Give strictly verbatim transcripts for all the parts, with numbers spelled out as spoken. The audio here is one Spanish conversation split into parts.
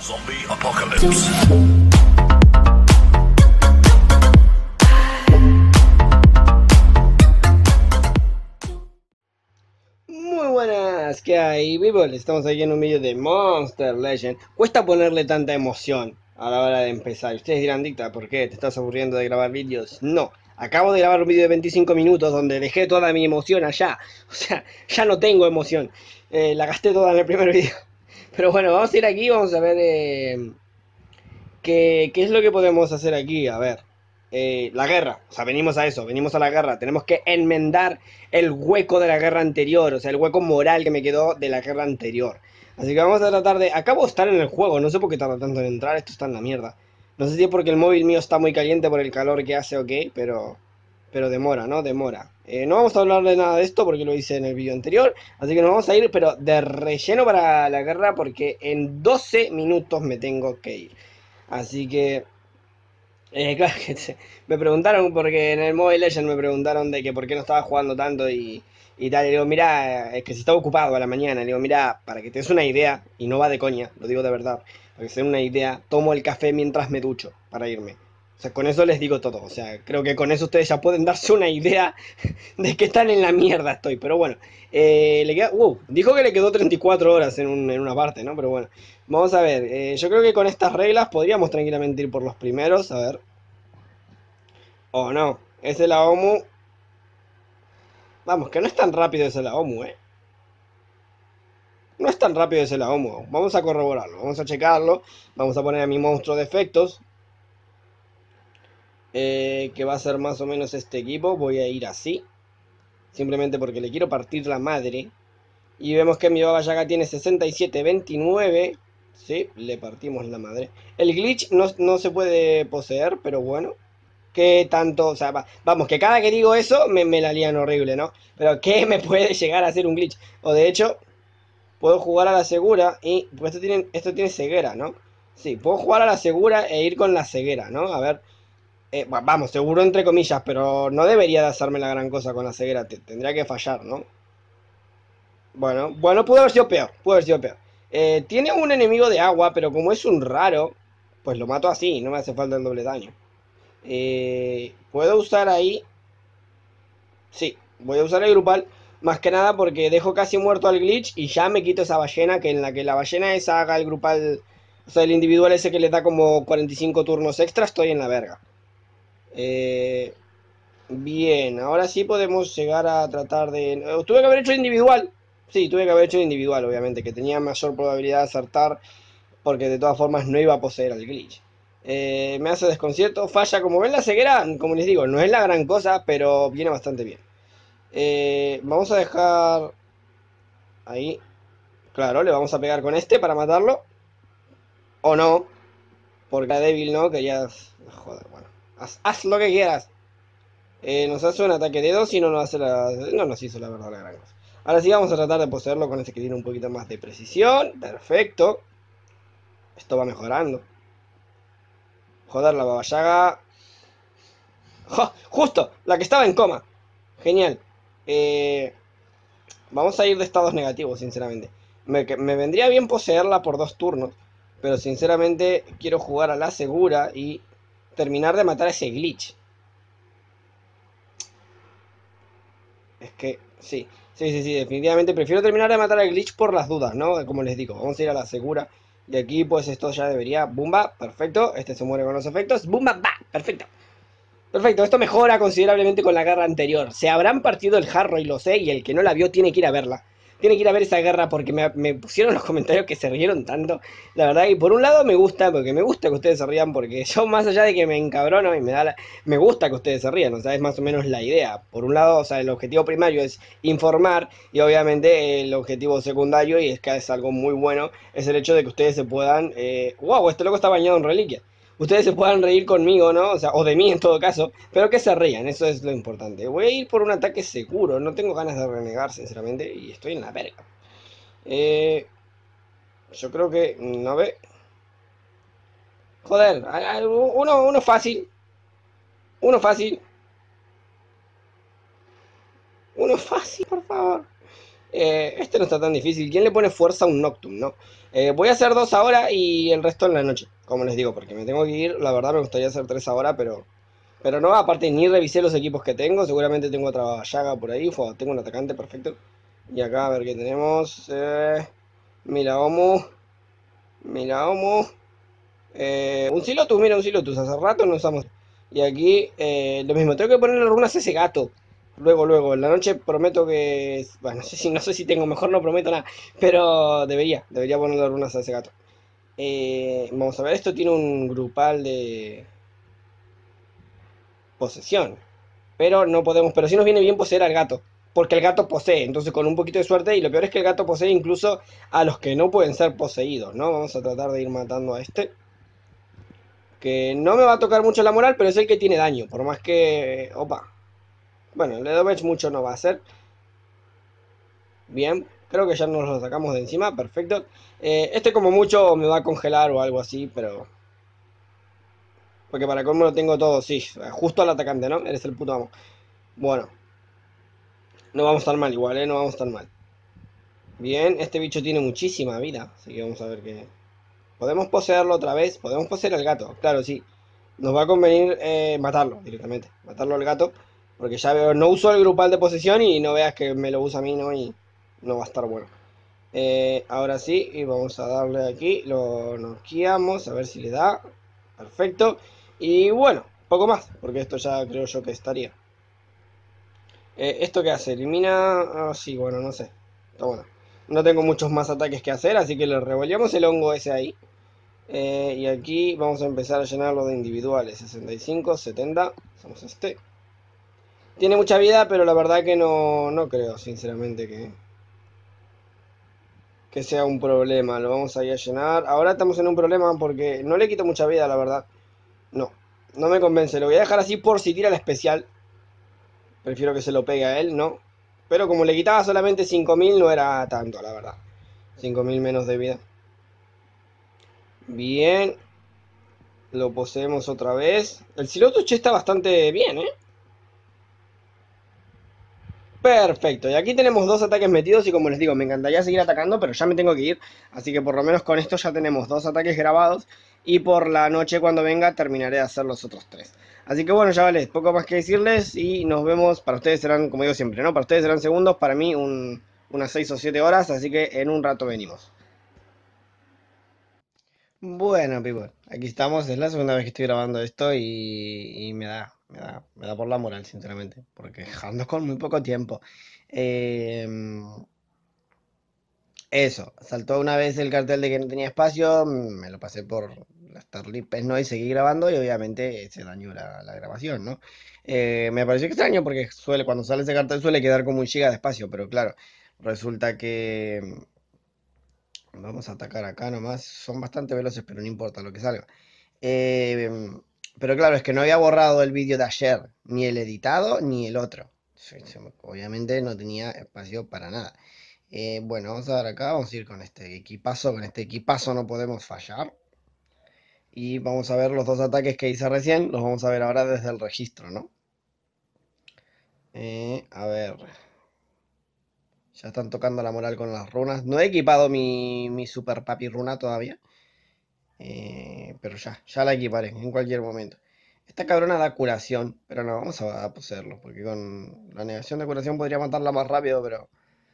Zombie Apocalypse. Muy buenas, ¿qué hay, people? Estamos aquí en un vídeo de Monster Legend. Cuesta ponerle tanta emoción a la hora de empezar. Ustedes dirán, Dicta, ¿por qué? ¿Te estás aburriendo de grabar vídeos? No, acabo de grabar un vídeo de veinticinco minutos donde dejé toda mi emoción allá. O sea, ya no tengo emoción. Eh, la gasté toda en el primer vídeo. Pero bueno, vamos a ir aquí, vamos a ver eh, qué, qué es lo que podemos hacer aquí. A ver, eh, la guerra. O sea, venimos a eso, venimos a la guerra. Tenemos que enmendar el hueco de la guerra anterior. O sea, el hueco moral que me quedó de la guerra anterior. Así que vamos a tratar de... Acabo de estar en el juego, no sé por qué tarda tanto en entrar, esto está en la mierda. No sé si es porque el móvil mío está muy caliente por el calor que hace o qué, pero... Pero demora, ¿no? Demora. Eh, no vamos a hablar de nada de esto porque lo hice en el vídeo anterior. Así que nos vamos a ir, pero de relleno para la guerra porque en doce minutos me tengo que ir. Así que... Eh, claro que se- me preguntaron porque en el Mobile Legends me preguntaron de que por qué no estaba jugando tanto y, y tal. Y le digo, mira, es que si estaba ocupado a la mañana. Le digo, mira, para que te des una idea, y no va de coña, lo digo de verdad, para que se den una idea, tomo el café mientras me ducho para irme. O sea, con eso les digo todo. O sea, creo que con eso ustedes ya pueden darse una idea de que tan en la mierda estoy. Pero bueno, eh, le queda. Uh, dijo que le quedó treinta y cuatro horas en, un- en una parte, ¿no? Pero bueno, vamos a ver. Eh, yo creo que con estas reglas podríamos tranquilamente ir por los primeros. A ver. O no, ese la OMU. Vamos, que no es tan rápido ese la OMU, eh. No es tan rápido ese la OMU. Vamos a corroborarlo, vamos a checarlo. Vamos a poner a mi monstruo de efectos. Eh, que va a ser más o menos este equipo. Voy a ir así. Simplemente porque le quiero partir la madre. Y vemos que mi Baba Yaga tiene sesenta y siete veintinueve. Sí, le partimos la madre. El glitch no, no se puede poseer, pero bueno. ¿Qué tanto? O sea, va- vamos, que cada que digo eso me, me la lían horrible, ¿no? Pero ¿qué me puede llegar a hacer un glitch? O de hecho, puedo jugar a la segura y... Pues esto tiene, esto tiene ceguera, ¿no? Sí, puedo jugar a la segura e ir con la ceguera, ¿no? A ver... eh, va- vamos, seguro entre comillas, pero no debería de hacerme la gran cosa con la ceguera. te- tendría que fallar, ¿no? Bueno, bueno, pudo haber sido peor, pudo haber sido peor. Eh, tiene un enemigo de agua, pero como es un raro, pues lo mato así, no me hace falta el doble daño. Eh, puedo usar ahí... Sí, voy a usar el grupal, más que nada porque dejo casi muerto al glitch y ya me quito esa ballena, que en la que la ballena esa haga el grupal, o sea, el individual ese que le da como cuarenta y cinco turnos extra, estoy en la verga. Eh, bien, ahora sí podemos llegar a tratar de... eh, Tuve que haber hecho individual. Sí, tuve que haber hecho individual, obviamente, que tenía mayor probabilidad de acertar, porque de todas formas no iba a poseer al glitch. Eh, me hace desconcierto, falla, como ven la ceguera, como les digo, no es la gran cosa, pero viene bastante bien. Eh, vamos a dejar ahí. Claro, le vamos a pegar con este para matarlo. O no, porque a débil no, que ya... Joder, bueno. Haz, haz lo que quieras. Eh, nos hace un ataque de dos y no nos hace la... No nos hizo la verdad la gran cosa. Ahora sí vamos a tratar de poseerlo con este que tiene un poquito más de precisión. Perfecto. Esto va mejorando. Joder, la Baba Yaga. ¡Jo! Justo, la que estaba en coma. Genial. Eh, Vamos a ir de estados negativos, sinceramente. Me, me vendría bien poseerla por dos turnos. Pero sinceramente quiero jugar a la segura y terminar de matar a ese glitch. Es que, sí. Sí, sí, sí, definitivamente prefiero terminar de matar al glitch por las dudas, ¿no? Como les digo, vamos a ir a la segura. Y aquí pues esto ya debería... Bumba, perfecto. Este se muere con los efectos. Bumba, va, perfecto. Perfecto, esto mejora considerablemente con la guerra anterior. Se habrán partido el jarro y lo sé, y el que no la vio tiene que ir a verla. Tiene que ir a ver esa guerra porque me, me pusieron los comentarios que se rieron tanto. La verdad y por un lado me gusta, porque me gusta que ustedes se rían, porque yo más allá de que me encabrono y me da la, me gusta que ustedes se rían, o sea, es más o menos la idea. Por un lado, o sea, el objetivo primario es informar y obviamente el objetivo secundario, y es que es algo muy bueno, es el hecho de que ustedes se puedan... Eh, wow, este loco está bañado en reliquia. Ustedes se puedan reír conmigo, ¿no? O sea, o de mí en todo caso, pero que se rían, eso es lo importante. Voy a ir por un ataque seguro, no tengo ganas de renegar, sinceramente, y estoy en la verga. Eh, yo creo que, no ve. Joder, uno, uno fácil, uno fácil, uno fácil, por favor. Eh, este no está tan difícil. ¿Quién le pone fuerza a un Noctum, no? Eh, voy a hacer dos ahora y el resto en la noche, como les digo, porque me tengo que ir. La verdad me gustaría hacer tres ahora, pero... Pero no, aparte ni revisé los equipos que tengo. Seguramente tengo otra llaga por ahí. Fue, tengo un atacante, perfecto. Y acá a ver qué tenemos. Eh, Milaomu. Milaomu. Eh, un Silotus, mira, un Silotus. Hace rato no usamos. Y aquí eh, lo mismo. Tengo que ponerle runas a ese gato. Luego, luego. En la noche prometo que... Bueno, no sé si, no sé si tengo. Mejor no prometo nada. Pero debería. Debería ponerle runas a ese gato. Eh, vamos a ver. Esto tiene un grupal de posesión. Pero no podemos, pero sí nos viene bien poseer al gato, porque el gato posee, entonces con un poquito de suerte, y lo peor es que el gato posee incluso a los que no pueden ser poseídos, ¿no? Vamos a tratar de ir matando a este, que no me va a tocar mucho la moral, pero es el que tiene daño, por más que... Opa. Bueno, el de damage mucho no va a hacer. Bien, creo que ya nos lo sacamos de encima, perfecto. Eh, este como mucho me va a congelar o algo así, pero... Porque para cómo lo tengo todo, sí, justo al atacante, ¿no? Eres el puto amo. Bueno, no vamos tan mal igual, ¿eh? No vamos tan mal. Bien, este bicho tiene muchísima vida, así que vamos a ver qué... ¿Podemos poseerlo otra vez? Podemos poseer al gato, claro, sí. Nos va a convenir eh, matarlo directamente, matarlo al gato, porque ya veo, no uso el grupal de posesión y no veas que me lo usa a mí, ¿no? Y no va a estar bueno. Eh, ahora sí, y vamos a darle aquí, lo noqueamos, a ver si le da. Perfecto. Y bueno, poco más, porque esto ya creo yo que estaría. Eh, ¿Esto qué hace? ¿Elimina? Ah, sí, bueno, no sé. Está bueno. No tengo muchos más ataques que hacer, así que le revolvemos el hongo ese ahí. Eh, y aquí vamos a empezar a llenarlo de individuales. sesenta y cinco, setenta. Somos este. Tiene mucha vida, pero la verdad que no, no creo, sinceramente, que, que sea un problema. Lo vamos a ir a llenar. Ahora estamos en un problema porque no le quito mucha vida, la verdad. No, no me convence. Lo voy a dejar así por si tira la especial. Prefiero que se lo pegue a él, ¿no? Pero como le quitaba solamente cinco mil, no era tanto, la verdad. cinco mil menos de vida. Bien. Lo poseemos otra vez. El Silotuche está bastante bien, ¿eh? Perfecto. Y aquí tenemos dos ataques metidos y como les digo, me encantaría seguir atacando, pero ya me tengo que ir. Así que por lo menos con esto ya tenemos dos ataques grabados. Y por la noche cuando venga terminaré de hacer los otros tres. Así que bueno, chavales, poco más que decirles y nos vemos. Para ustedes serán, como digo siempre, ¿no? Para ustedes serán segundos, para mí un, unas seis o siete horas, así que en un rato venimos. Bueno, people, aquí estamos, es la segunda vez que estoy grabando esto y, y me da, me da, me da por la moral, sinceramente, porque ando con muy poco tiempo. Eh, Eso, saltó una vez el cartel de que no tenía espacio, me lo pasé por las tarlipes, ¿no? Y seguí grabando y obviamente se dañó la, la grabación, ¿no? Eh, me pareció extraño porque suele, cuando sale ese cartel suele quedar como un giga de espacio, pero claro, resulta que vamos a atacar acá nomás, son bastante veloces, pero no importa lo que salga. Eh, pero claro, es que no había borrado el vídeo de ayer, ni el editado, ni el otro. Obviamente no tenía espacio para nada. Eh, bueno, vamos a dar acá, vamos a ir con este equipazo, con este equipazo no podemos fallar. Y vamos a ver los dos ataques que hice recién, los vamos a ver ahora desde el registro, ¿no? Eh, a ver. Ya están tocando la moral con las runas. No he equipado mi, mi super papi runa todavía. Eh, pero ya, ya la equiparé en cualquier momento. Esta cabrona da curación, pero no, vamos a, a poseerlo, porque con la negación de curación podría matarla más rápido, pero...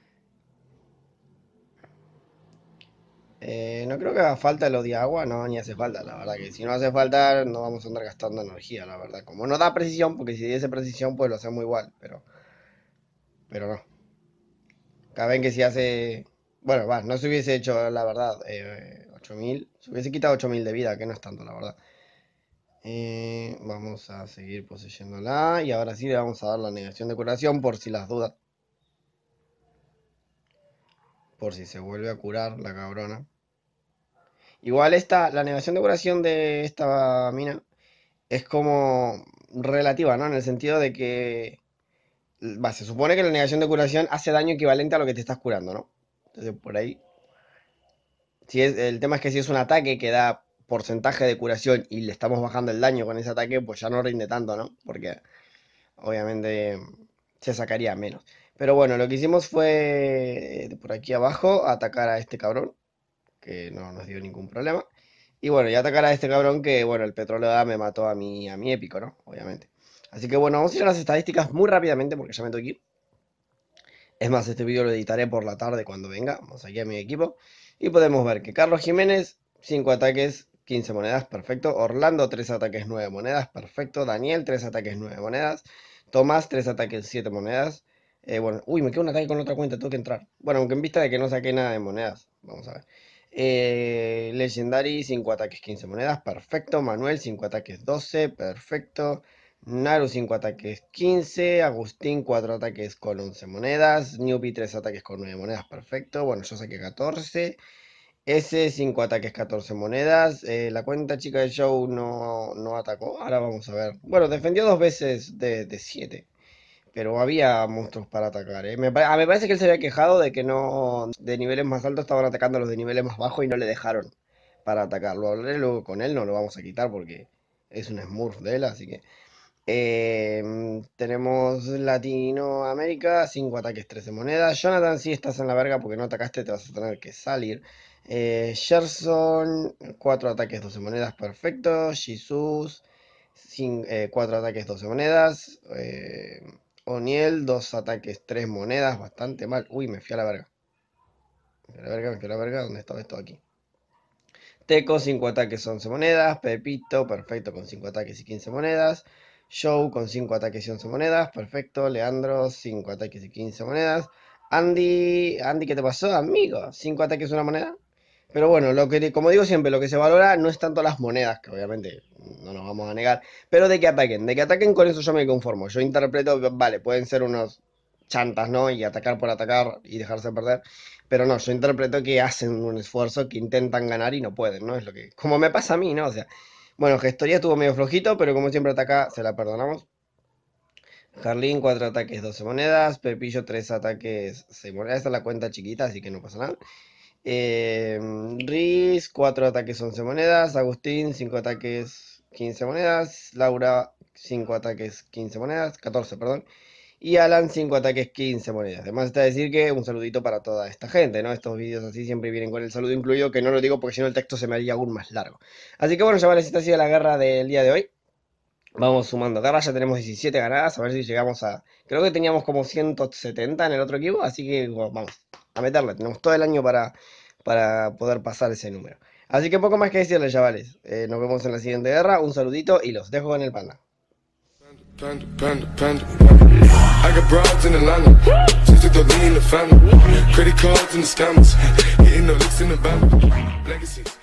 Eh, no creo que haga falta el de agua, no, ni hace falta, la verdad que si no hace falta no vamos a andar gastando energía, la verdad. Como no da precisión, porque si diese precisión pues lo hacemos igual, pero, pero no. Acá ven que si hace... Bueno, va, no se hubiese hecho, la verdad, eh, ocho mil. Se hubiese quitado ocho mil de vida, que no es tanto, la verdad. Eh, vamos a seguir poseyéndola. Y ahora sí le vamos a dar la negación de curación por si las dudas. Por si se vuelve a curar la cabrona. Igual esta, la negación de curación de esta mina es como relativa, ¿no? En el sentido de que... Va, se supone que la negación de curación hace daño equivalente a lo que te estás curando, ¿no? Entonces por ahí... Si es, el tema es que si es un ataque que da porcentaje de curación y le estamos bajando el daño con ese ataque, pues ya no rinde tanto, ¿no? Porque obviamente se sacaría menos. Pero bueno, lo que hicimos fue eh, por aquí abajo atacar a este cabrón, que no nos dio ningún problema. Y bueno, y atacar a este cabrón que, bueno, el petróleo me mató a mi, a mi épico, ¿no? Obviamente. Así que bueno, vamos a ir a las estadísticas muy rápidamente porque ya me tengo que ir. Es más, este vídeo lo editaré por la tarde cuando venga. Vamos aquí a mi equipo. Y podemos ver que Carlos Jiménez, cinco ataques, quince monedas, perfecto. Orlando, tres ataques, nueve monedas, perfecto. Daniel, tres ataques, nueve monedas. Tomás, tres ataques, siete monedas. Eh, bueno, uy, me queda un ataque con otra cuenta, tengo que entrar. Bueno, aunque en vista de que no saqué nada de monedas. Vamos a ver. Eh, Legendary, cinco ataques, quince monedas, perfecto. Manuel, cinco ataques, doce, perfecto. Naru, cinco ataques, quince. Agustín, cuatro ataques con once monedas. Newbie, tres ataques con nueve monedas, perfecto. Bueno, yo saqué catorce. S, cinco ataques, catorce monedas. Eh, la cuenta chica de show no, no atacó. Ahora vamos a ver. Bueno, defendió dos veces de, de siete. Pero había monstruos para atacar, ¿eh? Me, pa- me parece que él se había quejado de que no, de niveles más altos estaban atacando a los de niveles más bajos y no le dejaron para atacarlo. Hablaré luego con él, no lo vamos a quitar porque es un Smurf de él, así que... Eh, tenemos Latinoamérica, cinco ataques, trece monedas. Jonathan, si estás en la verga porque no atacaste, te vas a tener que salir. Eh, Gerson, cuatro ataques, doce monedas, perfecto. Jesus, cuatro ataques, doce monedas. Eh, O'Neill, dos ataques, tres monedas, bastante mal. Uy, me fui a la verga. Me fui a la verga, me fui a la verga. ¿Dónde estaba esto aquí? Teco, cinco ataques, once monedas. Pepito, perfecto, con cinco ataques y quince monedas. Show, con cinco ataques y once monedas. Perfecto. Leandro, cinco ataques y quince monedas. Andy, Andy, ¿qué te pasó, amigo? cinco ataques, una moneda. Pero bueno, lo que, como digo siempre, lo que se valora no es tanto las monedas, que obviamente no nos vamos a negar, pero de que ataquen. De que ataquen, con eso yo me conformo. Yo interpreto, vale, pueden ser unos chantas, ¿no? Y atacar por atacar y dejarse perder. Pero no, yo interpreto que hacen un esfuerzo, que intentan ganar y no pueden, ¿no? Es lo que... Como me pasa a mí, ¿no? O sea, bueno, Gestoría estuvo medio flojito, pero como siempre ataca, se la perdonamos. Carlín, cuatro ataques, doce monedas. Pepillo, tres ataques, seis monedas. Esta es la cuenta chiquita, así que no pasa nada. Eh, Riz, cuatro ataques, once monedas. Agustín, cinco ataques, quince monedas. Laura, cinco ataques, quince monedas. catorce, perdón. Y Alan, cinco ataques, quince monedas. Además está decir que un saludito para toda esta gente, ¿no? Estos vídeos así siempre vienen con el saludo incluido, que no lo digo porque si no el texto se me haría aún más largo. Así que bueno, chavales, esta ha sido la guerra del día de hoy. Vamos sumando garras, ya tenemos diecisiete ganadas, a ver si llegamos a... Creo que teníamos como ciento setenta en el otro equipo, así que bueno, vamos a meterle. Tenemos todo el año para, para poder pasar ese número. Así que poco más que decirles, chavales. Eh, nos vemos en la siguiente guerra, un saludito y los dejo con el panda. Panda, panda, panda, panda. I got broads in Atlanta, just took the lean in the family. Credit cards and the scammers, hitting the licks in the band. Legacy.